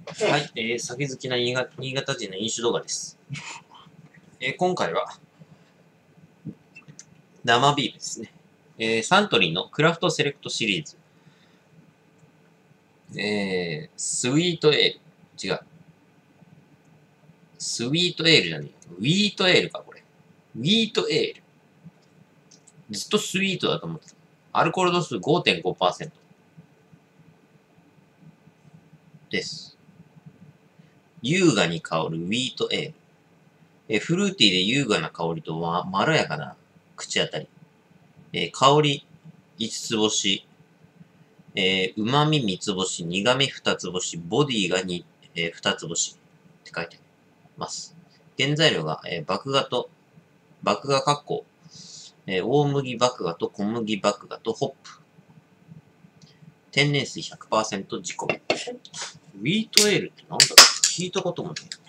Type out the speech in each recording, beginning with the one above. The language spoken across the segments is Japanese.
はい、酒好きな新潟人の飲酒動画です。今回は生ビールですね。サントリーのクラフトセレクトシリーズ。スイートエール。違う。スイートエールじゃねえ。ウィートエールか、これ。ウィートエール。ずっとスイートだと思ってた。アルコール度数 5.5% です。優雅に香るウィートエール。フルーティーで優雅な香りとまろやかな口当たり。香り5つ星。旨味3つ星、苦味2つ星、ボディが2つ星って書いてあります。原材料が、麦芽加工、大麦麦芽と小麦麦芽とホップ。天然水 100% 仕込み。ウィートエールってなんだろう、聞いたこともねえ。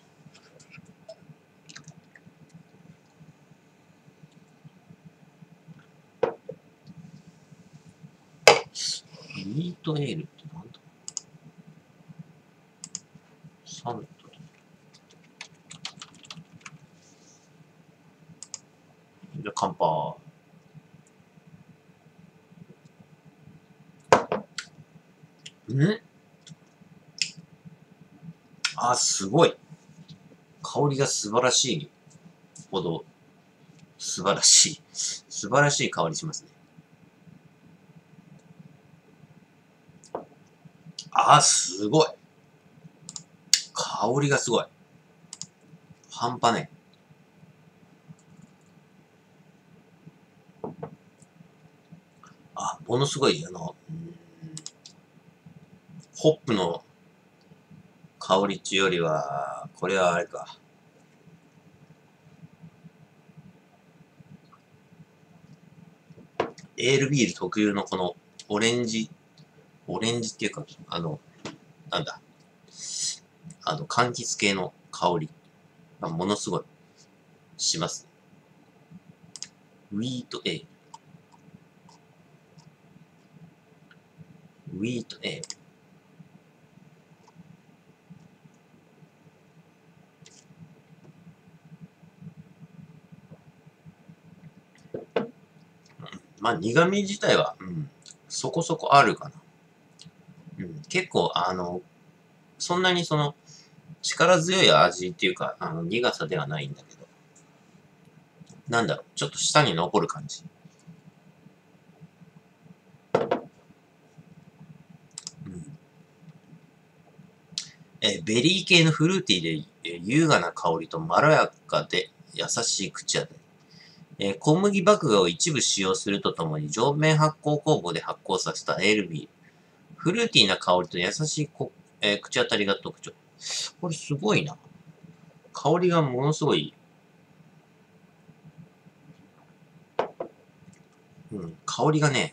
ウィートエールってなんだ、サントリー。じゃあ乾杯。すごい。香りが素晴らしいほど、素晴らしい香りしますね。すごい。香りがすごい。半端ねえ。ものすごい、ホップの香りっていうよりは、これはあれか。エールビール特有のこのオレンジっていうか、なんだ、柑橘系の香りがものすごいします。ウィートエール。ウィートエール。苦味自体は、そこそこあるかな。結構、そんなに力強い味っていうか、苦さではないんだけど、なんだろう、ちょっと舌に残る感じ。ベリー系のフルーティーで、優雅な香りとまろやかで優しい口当たり。小麦麦芽を一部使用するとともに上面発酵酵母で発酵させたエールビール。フルーティーな香りと優しい口当たりが特徴。これすごいな。香りがものすごい。香りがね、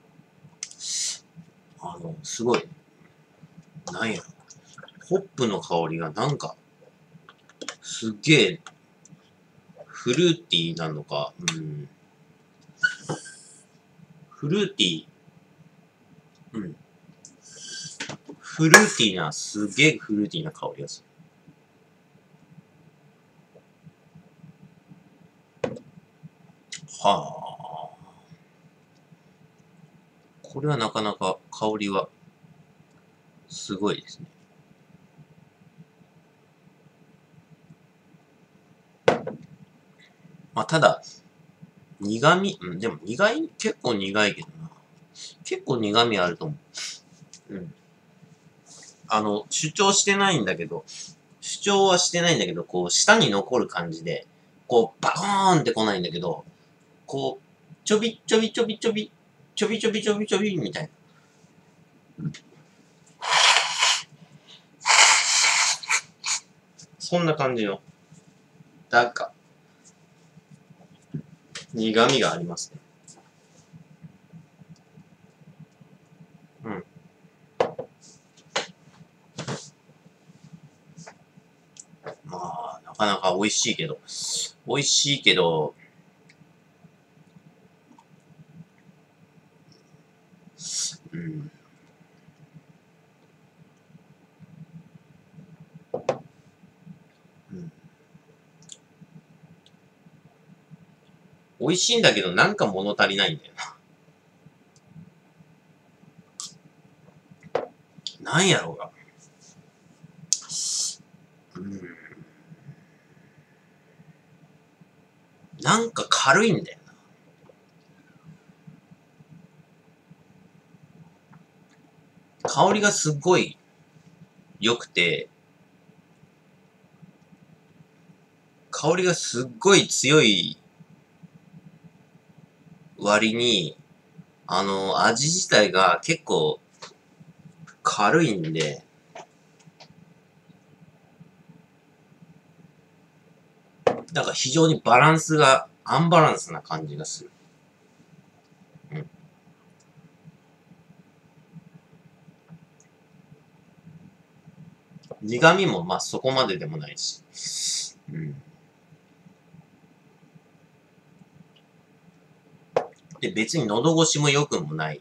すごい。なんや。ホップの香りがなんか、すっげえ、フルーティーなのか、フルーティー、フルーティーな、すげえフルーティーな香りがする。はあ。これはなかなか香りは、すごいですね。ただ、苦味、でも結構苦いけどな。結構苦味あると思う。主張してないんだけど、主張はしてないんだけど、こう、舌に残る感じで、こう、バコーンって来ないんだけど、こう、ちょびちょびちょびちょび、ちょびちょびちょびちょびみたいな。そんな感じの、なんか、苦味がありますね。なかなか美味しいけど、うん。 美味しいんだけどなんか物足りないんだよな。なんやろうが。なんか軽いんだよな。香りがすっごい良くて、香りがすっごい強い割に、味自体が結構軽いんで、なんか非常にバランスが、アンバランスな感じがする。うん。苦味もまあそこまででもないし。うん。で、別に喉越しも良くもない。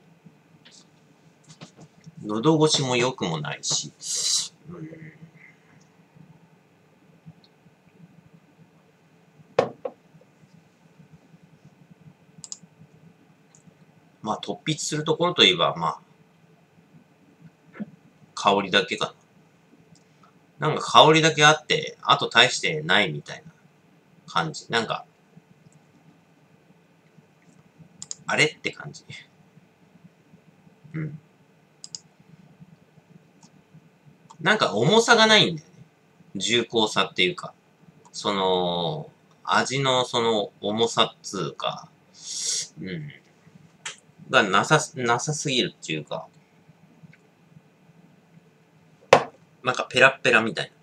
喉越しも良くもないし。うん。まあ、突筆するところといえば、まあ、香りだけかな。なんか香りだけあって、あと大してないみたいな感じ。なんか、あれって感じ。うん。なんか重さがないんだよね。重厚さっていうか。その、味のその重さっつうか、うん。がなさすぎるっていうか、なんかペラッペラみたい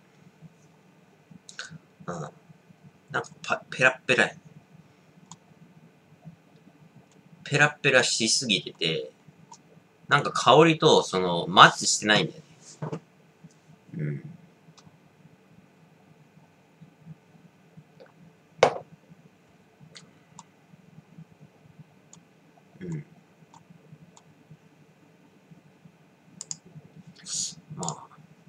な。うん。なんかペラッペラや。ペラッペラしすぎてて、なんか香りとそのマッチしてないんだよね。うん。うん。まあ、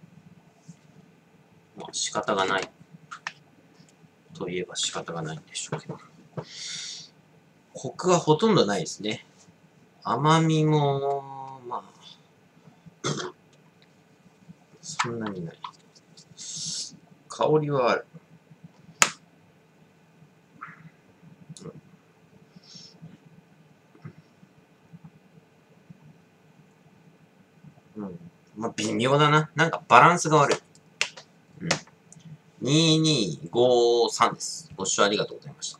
まあ仕方がない。といえば仕方がないんでしょうけど。コクはほとんどないですね。甘みも、まあ、そんなにない。香りはある。うん。まあ、微妙だな。なんかバランスが悪い。うん。2253です。ご視聴ありがとうございました。